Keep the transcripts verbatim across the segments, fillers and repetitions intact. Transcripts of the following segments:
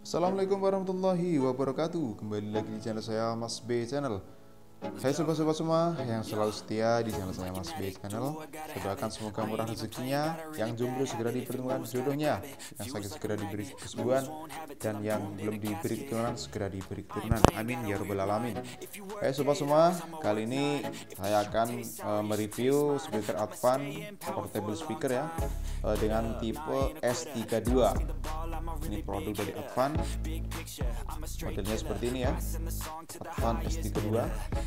Assalamualaikum warahmatullahi wabarakatuh. Kembali lagi di channel saya, Mas B Channel. Hai sobat-sobat semua yang selalu setia di channel saya, Mas B Channel. Saya doakan semoga murah rezekinya, yang jomblo segera dipertemukan jodohnya, yang sakit segera diberi kesembuhan, dan yang belum diberi keturunan segera diberi keturunan. Amin ya rabbal alamin. Hai sobat semua, kali ini saya akan uh, mereview speaker Advan portable speaker ya, uh, dengan tipe S tiga puluh dua. Ini produk dari Advan, modelnya seperti ini ya, Advan S tiga puluh dua.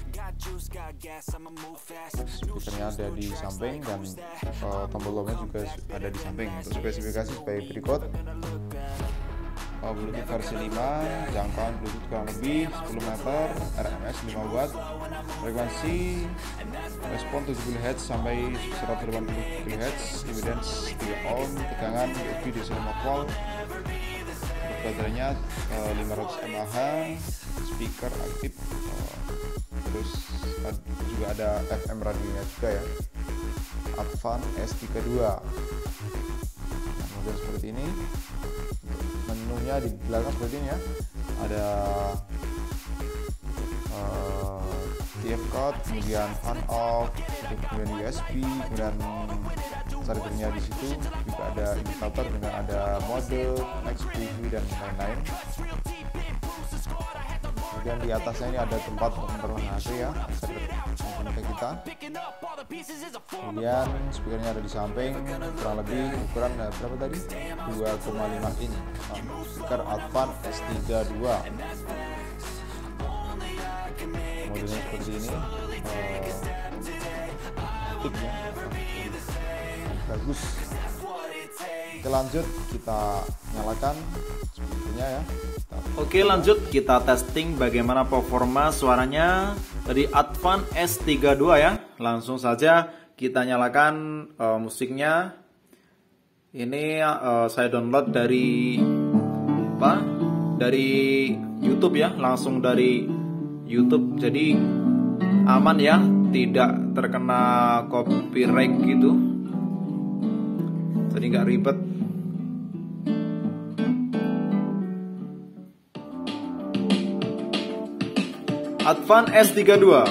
Speakernya ada di samping dan uh, tombol lomnya juga ada di samping. Untuk spesifikasi sebagai berikut: uh, Bluetooth versi lima, jangkauan Bluetooth kurang lebih sepuluh meter, R M S lima watt, frekuensi respon tujuh puluh hertz sampai seratus delapan puluh kilohertz, impedance tiga ohm, tegangan U S B D C lima volt, baterainya uh, lima ratus mAh, speaker aktif, uh, terus uh, juga ada F M radionya juga ya. Advan S tiga puluh dua. Nah, model seperti ini. Menunya di belakang seperti ini ya. Ada uh, T F code, kemudian on off, kemudian U S B, kemudian chargernya di situ, juga ada indikator dengan ada mode, next preview dan lain-lain. Kemudian di atasnya ini ada tempat untuk menaruh H P ya, menggunakan kita. Kemudian speakernya ada di samping, kurang lebih ukuran uh, berapa tadi? dua koma lima inch. Nah, speaker Advan S tiga puluh dua. Modelnya seperti ini. Uh, ya. Bagus. Oke, lanjut kita nyalakan speakernya ya. Oke, lanjut kita testing bagaimana performa suaranya dari Advan S tiga puluh dua ya. Langsung saja kita nyalakan uh, musiknya. Ini uh, saya download dari apa? Dari YouTube ya, langsung dari YouTube. Jadi aman ya, tidak terkena copyright gitu. Jadi nggak ribet. Advan S tiga puluh dua.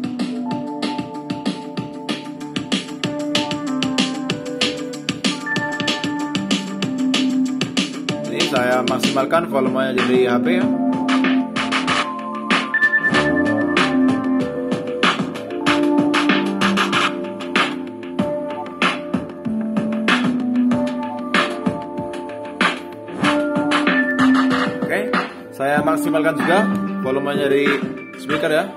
Ini saya maksimalkan volumenya dari H P ya. Oke, saya maksimalkan juga volumenya dari speaker ya.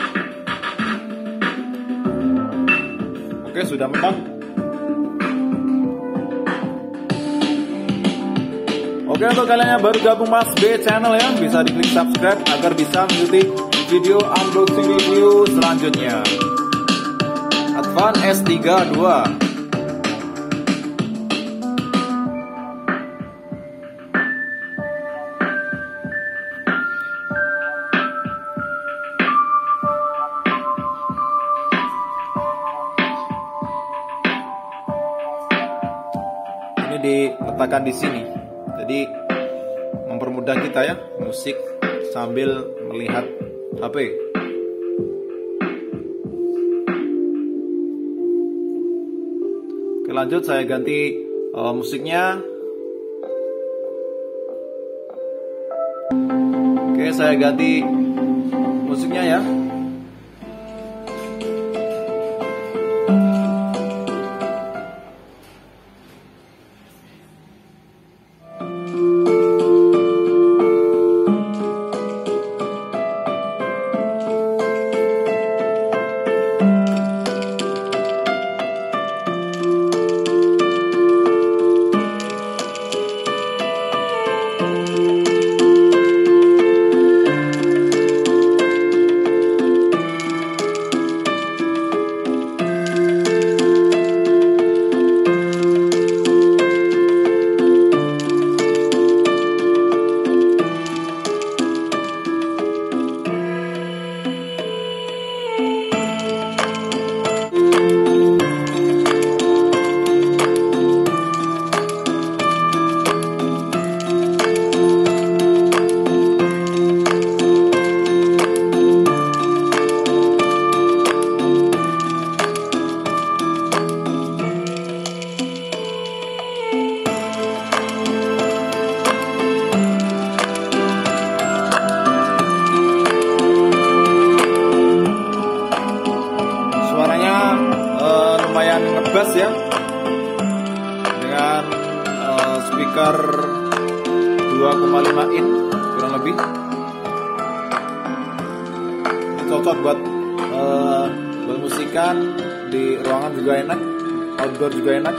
Oke, sudah memang. Oke, untuk kalian yang baru gabung Mas B Channel ya, bisa diklik subscribe agar bisa mengikuti video unboxing review selanjutnya. Advan S tiga puluh dua. Diletakkan di sini, jadi mempermudah kita ya musik sambil melihat H P. Oke, lanjut saya ganti uh, musiknya. Oke, saya ganti musiknya ya. dua koma lima in kurang lebih. Ini cocok buat uh, buat musikan, di ruangan juga enak, outdoor juga enak.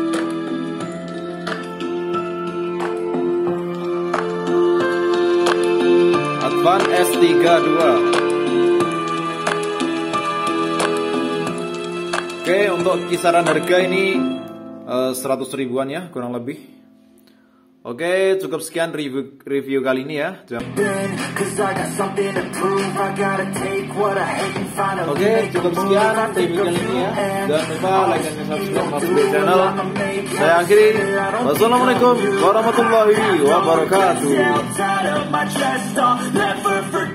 Advan S tiga dua. Oke, untuk kisaran harga ini uh, seratus ribuan ya, kurang lebih. Oke, cukup sekian review review kali ini ya. Oke, cukup sekian review kali ini ya. Jangan lupa like dan subscribe Mas B channel. Saya akhiri. Wassalamualaikum warahmatullahi wabarakatuh.